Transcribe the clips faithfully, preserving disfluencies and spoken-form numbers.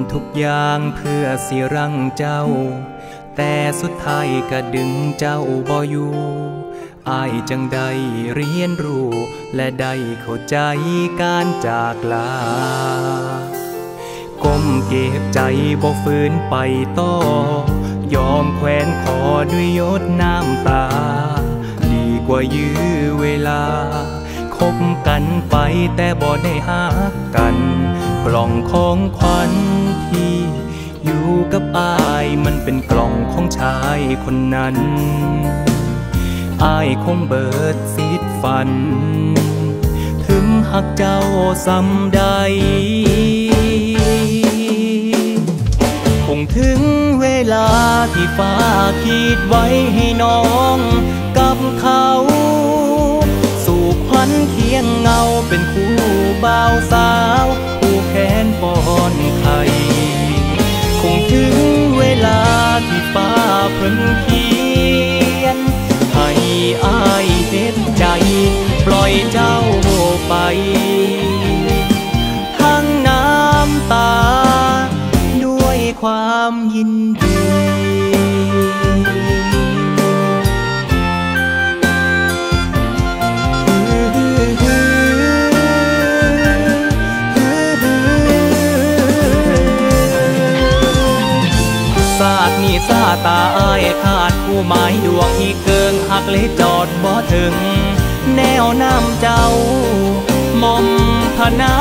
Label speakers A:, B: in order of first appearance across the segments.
A: ทุกอย่างเพื่อสิรั้งเจ้าแต่สุดท้ายก็ดึงเจ้าบ่อยู่อายจังได้เรียนรู้และได้เข้าใจการจากลาก้มเก็บใจบ่ฝืนไปต่อยอมแขวนคอด้วยหยดน้ำตาดีกว่ายื้อเวลาคบกันไปแต่บ่ได้หักกันกล่องของขวัญที่อยู่กับอายมันเป็นกล่องของชายคนนั้นอายคงเบิดสิทธิ์ฝันถึงหักเจ้าซ้ำใดคงถึงเวลาที่ฟ้าคิดไว้ให้น้องกับเขาสู่ขวัญเคียงเงาเป็นคู่บ่าวสาวผู้แขนป้อนไข่คงถึงเวลาที่ฟ้าเพิ่นเขียนให้อายเห็นใจปล่อยเจ้าไปทั้งน้ำตาด้วยความยินดีศาสตร์นี่ซาตาอายขาดผู้หมายดวงอีกเกิงหักเลยจอดบ่ถึงแนวน้ำเจ้ามอมพนา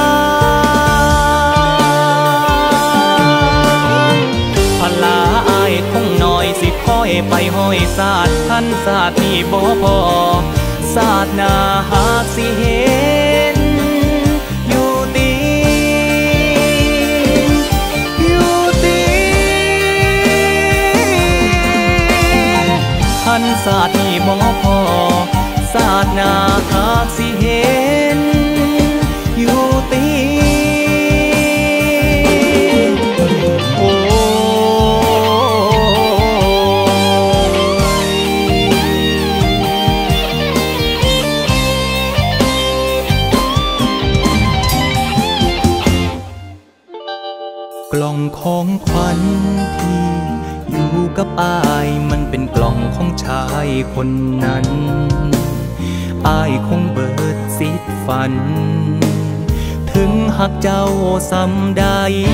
A: พลาอายคงน้อยสิค่อยไปห้อยศาสตร์ท่านศาสตร์นี่บ่พอศาสตร์หน้าหากสิเห็นอยู่ตีอยู่ตีท่านศาสตร์นี่บ่พอศาสตร์หน้าหากสิเห็นอยู่ตีโอ้กล่องของขวัญที่อยู่กับอายมันเป็นกล่องของชายคนนั้นอายคงเบิดสิทธิ์ฝันถึงหักเจ้าซ้ำใด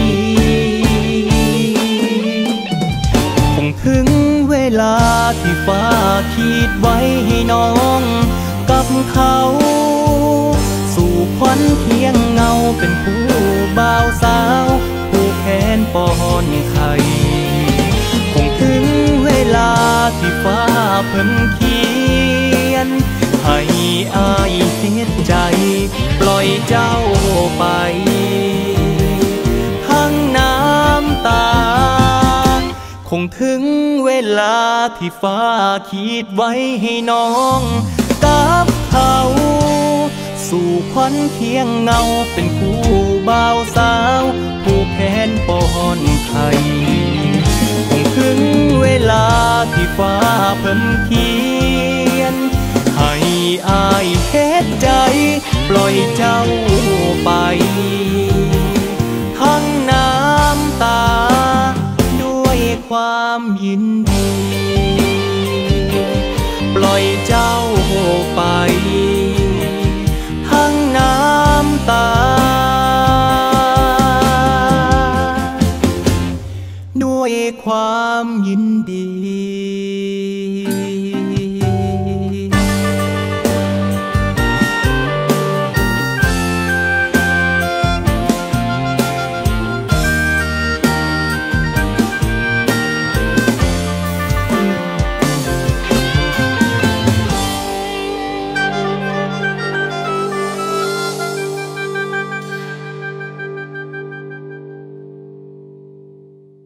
A: คงถึงเวลาที่ฟ้าคิดไว้ให้น้องกับเขาสู่ขวัญเคียงเงาเป็นคู่บ่าวสาวผู้แขนป้อนไข่คงถึงเวลาที่ฟ้าเพิ่นเขียนให้อายเสียใจปล่อยเจ้าไปทั้งน้ำตาคงถึงเวลาที่ฟ้าคิดไว้ให้น้องกับเขาสู่ขวัญเคียงเงาเป็นคู่บ่าวสาวผู้แขนป้อนไข่คงถึงเวลาที่ฟ้าเพิ่นเขียนให้อายเฮ็ดใจปล่อยเจ้าไปทั้งน้ำตาด้วยความยินดีปล่อยเจ้าไปทั้งน้ำตาด้วยความยินดี